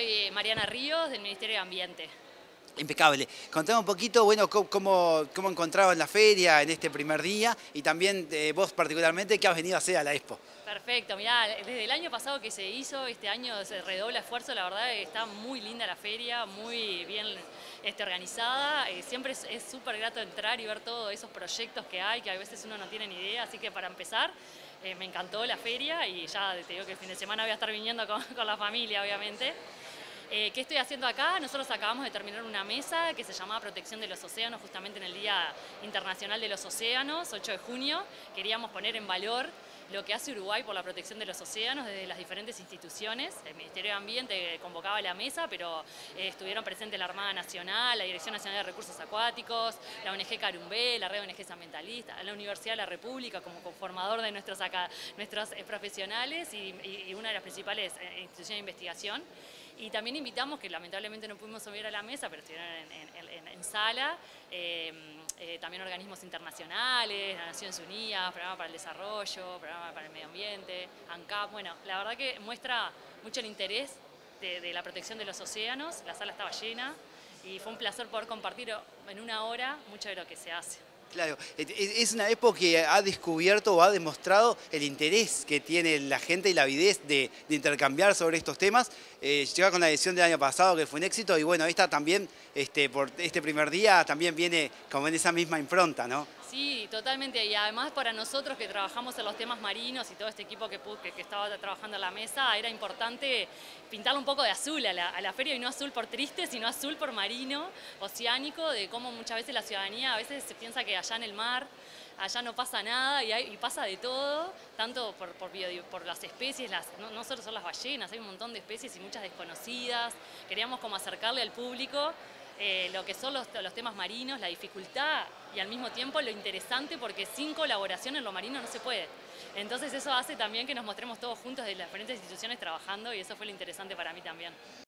soy Mariana Ríos, del Ministerio de Ambiente. Impecable. Contame un poquito, bueno, cómo encontraban la feria en este primer día y también vos particularmente, ¿qué has venido a hacer a la Expo? Perfecto, mirá, desde el año pasado que se hizo, este año se redobla esfuerzo, la verdad está muy linda la feria, muy bien organizada, siempre es súper grato entrar y ver todos esos proyectos que hay, que a veces uno no tiene ni idea, así que para empezar, me encantó la feria y ya te digo que el fin de semana voy a estar viniendo con la familia, obviamente. ¿Qué estoy haciendo acá? Nosotros acabamos de terminar una mesa que se llamaba Protección de los Océanos, justamente en el Día Internacional de los Océanos, 8 de junio. Queríamos poner en valor lo que hace Uruguay por la protección de los océanos desde las diferentes instituciones. El Ministerio de Ambiente convocaba la mesa, pero estuvieron presentes la Armada Nacional, la Dirección Nacional de Recursos Acuáticos, la ONG Carumbé, la Red de ONGs Ambientalistas, la Universidad de la República como conformador de nuestros profesionales y una de las principales instituciones de investigación. Y también invitamos, que lamentablemente no pudimos subir a la mesa, pero estuvieron en sala, también organismos internacionales, las Naciones Unidas, Programa para el Desarrollo, Programa para el Medio Ambiente, ANCAP. Bueno, la verdad que muestra mucho el interés de la protección de los océanos, la sala estaba llena y fue un placer poder compartir en una hora mucho de lo que se hace. Claro, es una Expo que ha descubierto o ha demostrado el interés que tiene la gente y la avidez de intercambiar sobre estos temas. Llega con la edición del año pasado que fue un éxito y bueno, esta también, por este primer día, también viene como en esa misma impronta, ¿no? Sí, totalmente, y además para nosotros que trabajamos en los temas marinos y todo este equipo que estaba trabajando en la mesa, era importante pintarle un poco de azul a la feria, y no azul por triste, sino azul por marino, oceánico, de cómo muchas veces la ciudadanía a veces se piensa que allá en el mar, allá no pasa nada y pasa de todo, tanto por las especies, no solo son las ballenas, hay un montón de especies y muchas desconocidas. Queríamos como acercarle al público lo que son los temas marinos, la dificultad y al mismo tiempo lo interesante, porque sin colaboración en lo marino no se puede. Entonces eso hace también que nos mostremos todos juntos de las diferentes instituciones trabajando, y eso fue lo interesante para mí también.